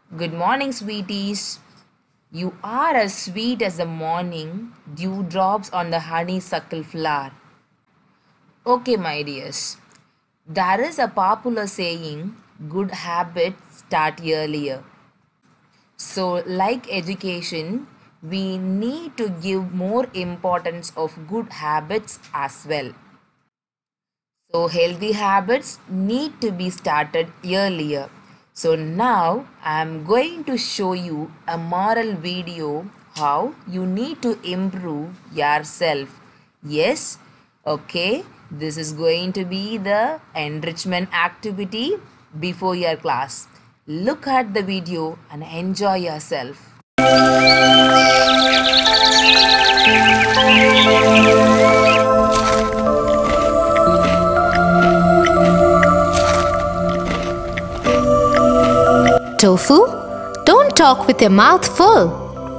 Good morning, sweeties. You are as sweet as the morning dewdrops on the honeysuckle flower. Okay, my dears. There is a popular saying, good habits start earlier. So, like education, we need to give more importance of good habits as well. So, healthy habits need to be started earlier. So, now I am going to show you a moral video how you need to improve yourself. Yes, okay, this is going to be the enrichment activity before your class. Look at the video and enjoy yourself. Tofu, don't talk with your mouth full.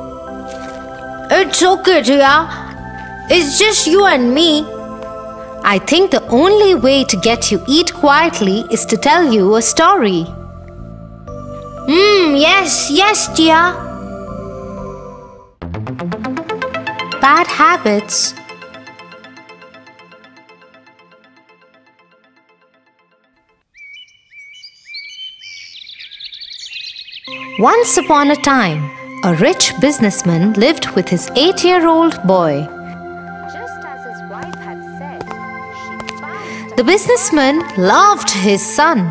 It's okay, Tia. It's just you and me. I think the only way to get you eat quietly is to tell you a story. Yes, Tia. Bad habits. Once upon a time, a rich businessman lived with his 8-year-old boy. Just as his wife had said, the businessman loved his son,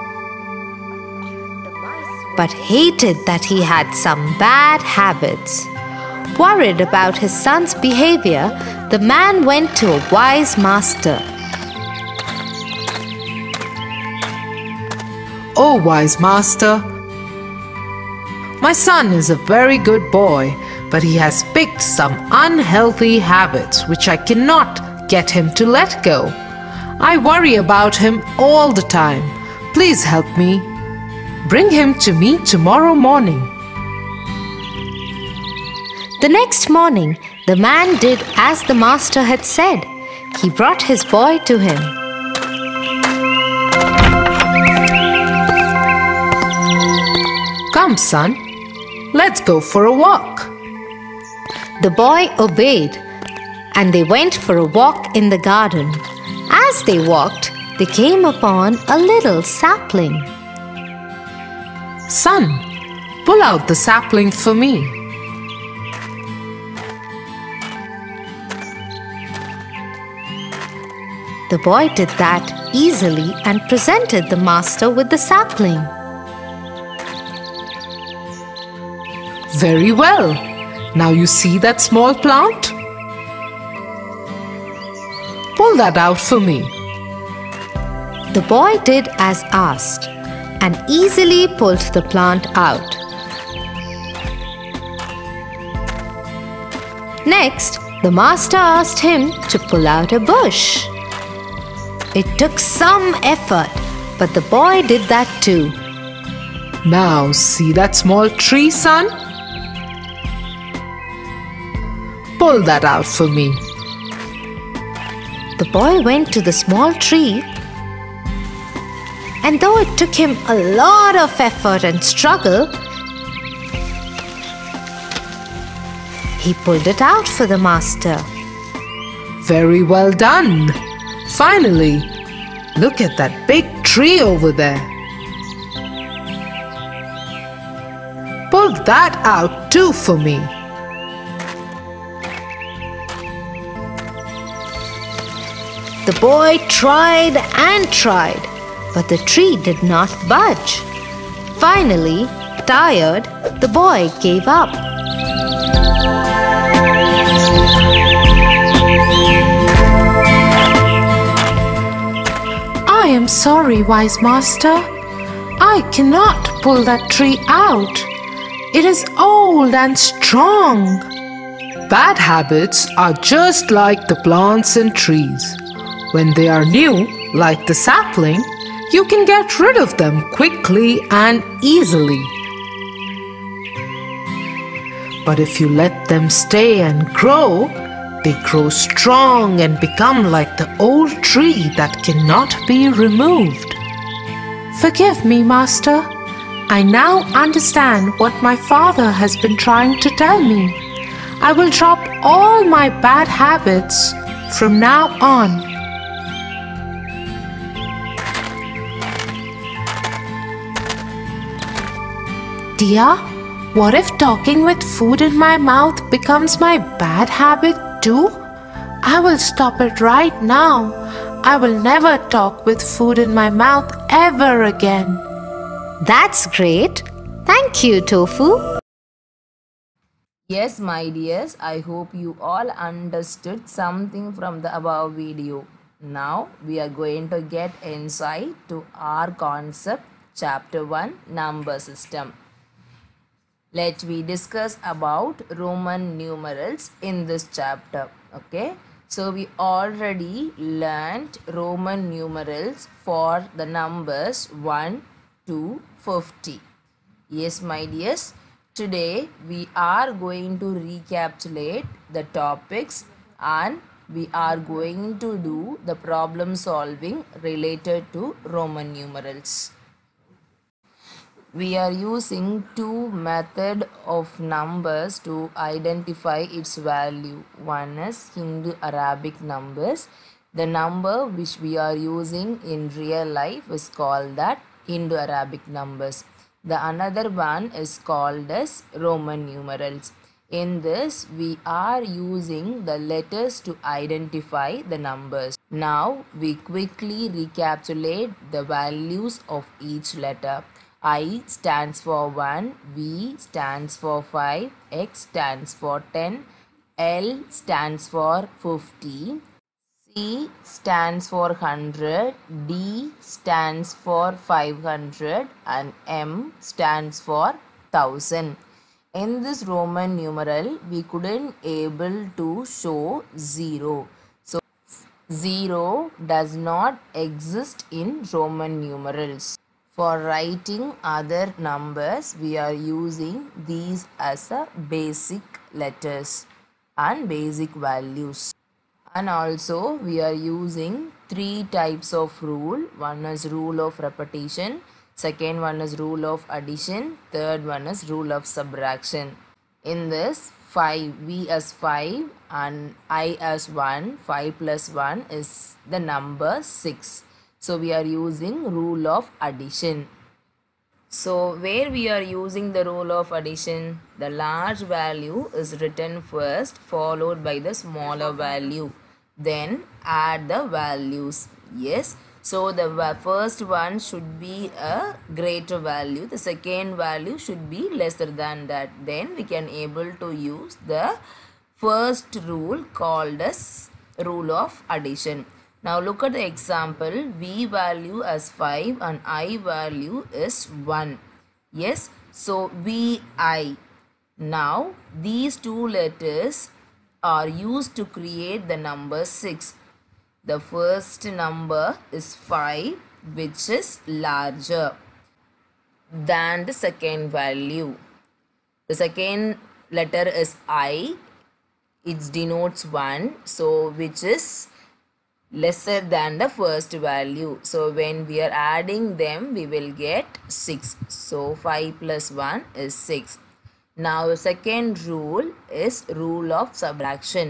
but hated that he had some bad habits. Worried about his son's behavior, the man went to a wise master. "Oh, wise master, my son is a very good boy, but he has picked some unhealthy habits which I cannot get him to let go. I worry about him all the time. Please help me. Bring him to me tomorrow morning." The next morning, the man did as the master had said. He brought his boy to him. "Come, son, let's go for a walk." The boy obeyed, and they went for a walk in the garden. As they walked, they came upon a little sapling. "Son, pull out the sapling for me." The boy did that easily and presented the master with the sapling. "Very well. Now you see that small plant? Pull that out for me." The boy did as asked and easily pulled the plant out. Next, the master asked him to pull out a bush. It took some effort, but the boy did that too. "Now see that small tree, son? Pull that out for me." The boy went to the small tree, and though it took him a lot of effort and struggle, he pulled it out for the master. "Very well done. Finally, look at that big tree over there. Pull that out too for me." The boy tried and tried, but the tree did not budge. Finally, tired, the boy gave up. "I am sorry, wise master. I cannot pull that tree out. It is old and strong." Bad habits are just like the plants and trees. When they are new, like the sapling, you can get rid of them quickly and easily. But if you let them stay and grow, they grow strong and become like the old tree that cannot be removed. "Forgive me, master. I now understand what my father has been trying to tell me. I will drop all my bad habits from now on. Dia, what if talking with food in my mouth becomes my bad habit too? I will stop it right now. I will never talk with food in my mouth ever again. That's great. Thank you, Tofu. Yes, my dears, I hope you all understood something from the above video. Now we are going to get insight to our concept, chapter 1, number system. Let me discuss about Roman numerals in this chapter. Okay, so we already learnt Roman numerals for the numbers 1 to 50. Yes, my dears, today we are going to recapitulate the topics and we are going to do the problem solving related to Roman numerals. We are using two methods of numbers to identify its value. One is Hindu-Arabic numbers. The number which we are using in real life is called that Hindu-Arabic numbers. The another one is called as Roman numerals. In this, we are using the letters to identify the numbers. Now, we quickly recapitulate the values of each letter. I stands for 1, V stands for 5, X stands for 10, L stands for 50, C stands for 100, D stands for 500 and M stands for 1000. In this Roman numeral, we couldn't able to show 0. So, 0 does not exist in Roman numerals. For writing other numbers, we are using these as a basic letters and basic values. And also we are using three types of rule. One is rule of repetition, second one is rule of addition, third one is rule of subtraction. In this 5, V as 5 and I as 1, 5 plus 1 is the number 6. So we are using rule of addition. So where we are using the rule of addition, the large value is written first followed by the smaller value. Then add the values. Yes. So the first one should be a greater value. The second value should be lesser than that. Then we can able to use the first rule called as rule of addition. Now look at the example. V value as 5 and I value is 1. Yes. So VI. Now these two letters are used to create the number 6. The first number is 5, which is larger than the second value. The second letter is I. It denotes 1. So which is lesser than the first value. So when we are adding them, we will get 6. So 5 plus 1 is 6. Now second rule is rule of subtraction.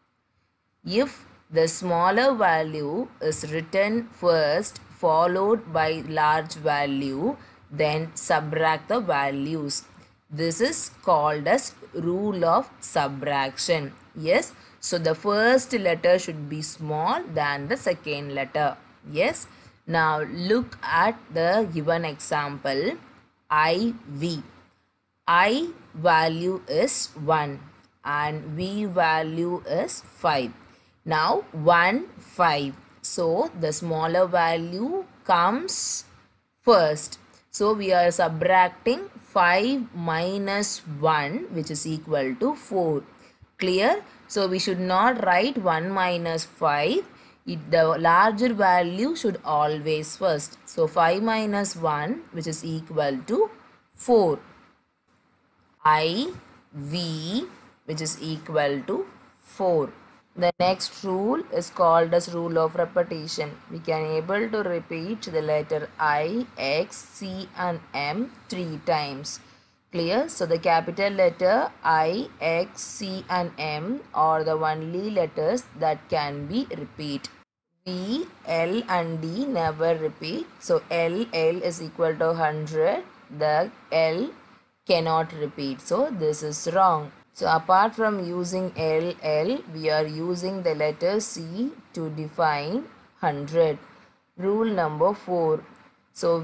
If the smaller value is written first followed by large value, then subtract the values. This is called as rule of subtraction. Yes. So the first letter should be small than the second letter. Yes. Now look at the given example. IV. I value is 1 and V value is 5. Now 1, 5. So the smaller value comes first. So we are subtracting 5 minus 1, which is equal to 4. Clear? So we should not write 1 minus 5. The larger value should always first. So 5 minus 1, which is equal to 4. I, V, which is equal to 4. The next rule is called as rule of repetition. We can able to repeat the letter I, X, C and M 3 times. Clear? So the capital letter I, X, C and M are the only letters that can be repeat. V, L and D never repeat. So L is equal to 100. The L cannot repeat. So this is wrong. So apart from using L, we are using the letter C to define 100. Rule number 4. So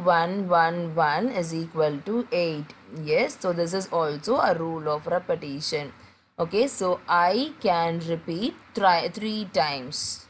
V111 is equal to 8. Yes, so this is also a rule of repetition. Okay, so I can repeat 3 times.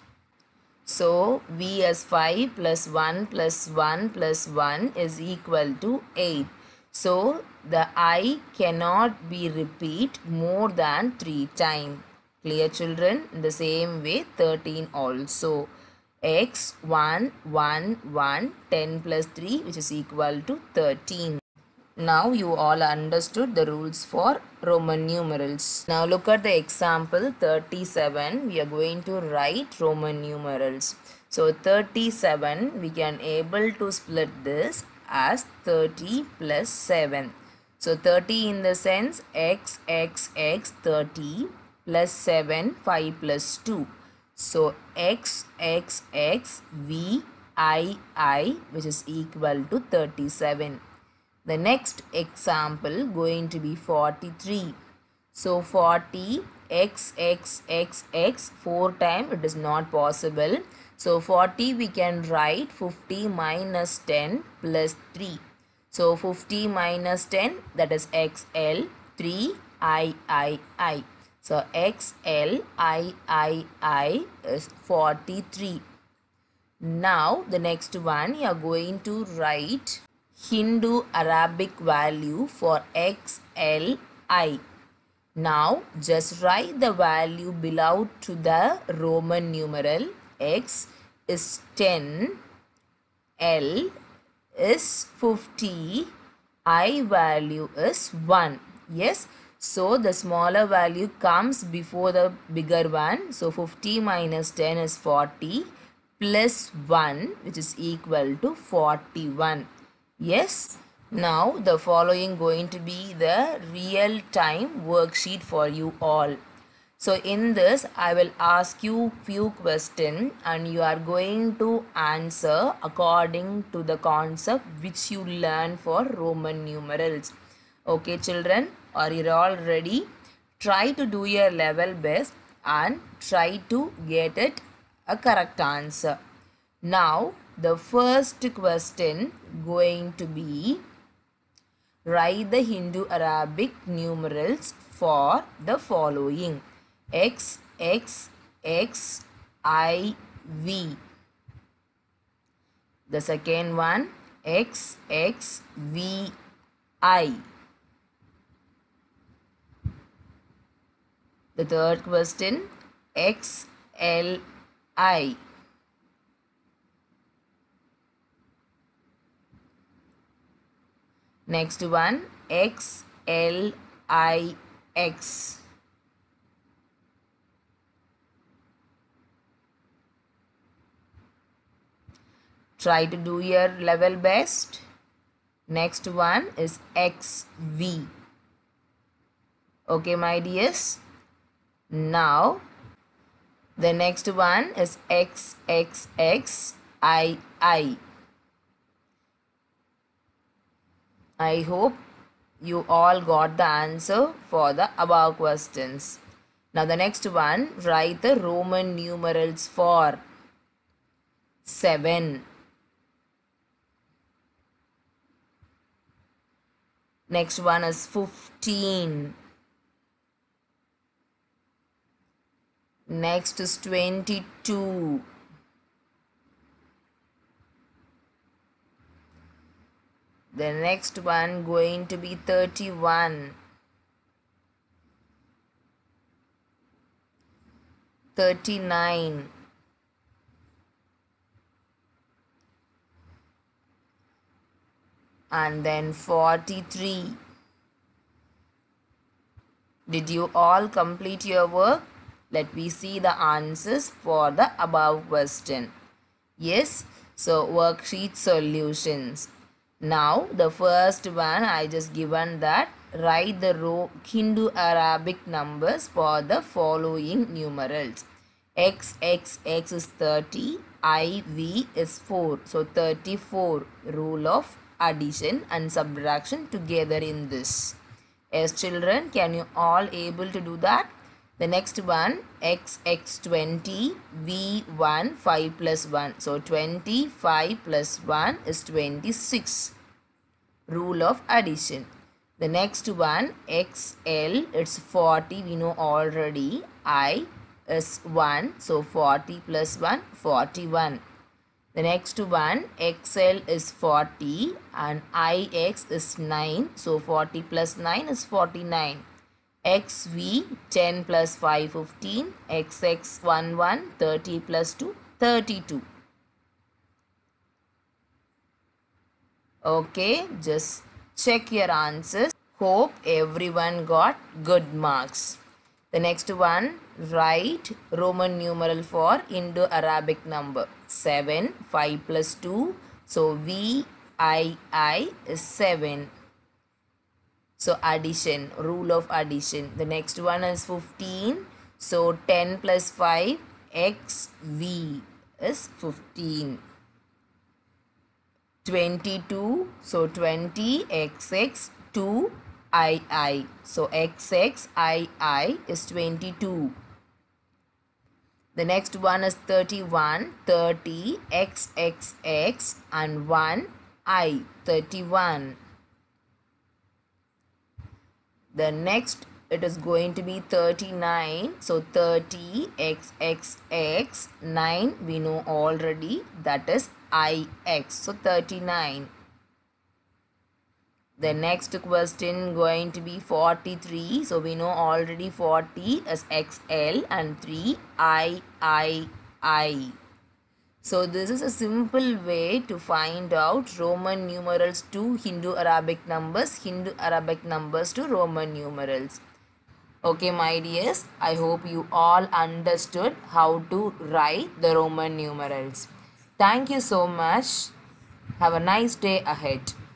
So V as 5 plus 1 plus 1 plus 1 is equal to 8. So the I cannot be repeat more than 3 times. Clear children? In the same way 13 also. X 1 1 1 10 plus 3 which is equal to 13. Now you all understood the rules for Roman numerals. Now look at the example 37. We are going to write Roman numerals. So 37 we can able to split this as 30 plus 7. So 30 in the sense x 30 plus 7 5 plus 2. So x v I which is equal to 37. The next example going to be 43. So 40 x 4 times it is not possible. So 40 we can write 50 minus 10 plus 3. So 50 minus 10 that is xl 3 I. So xl I is 43. Now the next one you are going to write Hindu Arabic value for XLI. Now just write the value below to the Roman numeral. X is 10, L is 50, I value is 1. Yes, so the smaller value comes before the bigger one. So 50 minus 10 is 40 plus 1 which is equal to 41. Yes, now the following going to be the real time worksheet for you all. So in this I will ask you few questions and you are going to answer according to the concept which you learn for Roman numerals. Okay children, are you all ready? Try to do your level best and try to get it a correct answer. Now the first question going to be write the Hindu Arabic numerals for the following X I V. The second one X V I. The third question X L I. Next one X L I X. Try to do your level best. Next one is XV. Okay my dears. Now the next one is XXXII. I hope you all got the answer for the above questions. Now the next one, write the Roman numerals for 7. Next one is 15. Next is 22. The next one going to be 31. 39. And then 43. Did you all complete your work? Let me see the answers for the above question. Yes, so worksheet solutions. Now the first one I just given that write the Hindu Arabic numbers for the following numerals. X is 30, IV is 4. So 34, rule of addition and subtraction together in this. Yes, children, can you all able to do that? The next one, x 20, v1, 5 plus 1. So 25 plus 1 is 26. Rule of addition. The next one, xl, it's 40, we know already. I is 1, so 40 plus 1, 41. The next one, xl is 40 and ix is 9, so 40 plus 9 is 49. XV 10 plus 5 15, XX 11 30 plus 2 32. Okay, just check your answers. Hope everyone got good marks. The next one, write Roman numeral for Indo-Arabic number. 7, 5 plus 2, so VII is 7. So addition, rule of addition. The next one is 15. So 10 plus 5, XV is 15. 22. So 20, XX, 2, II. So XXII is 22. The next one is 31, 30, XXX and 1, I, 31. The next it is going to be 39. So 30 xxx 9 we know already, that is ix. So 39. The next question going to be 43. So we know already 40 is xl and 3 I. So this is a simple way to find out Roman numerals to Hindu-Arabic numbers, Hindu-Arabic numbers to Roman numerals. Okay, my dears, I hope you all understood how to write the Roman numerals. Thank you so much. Have a nice day ahead.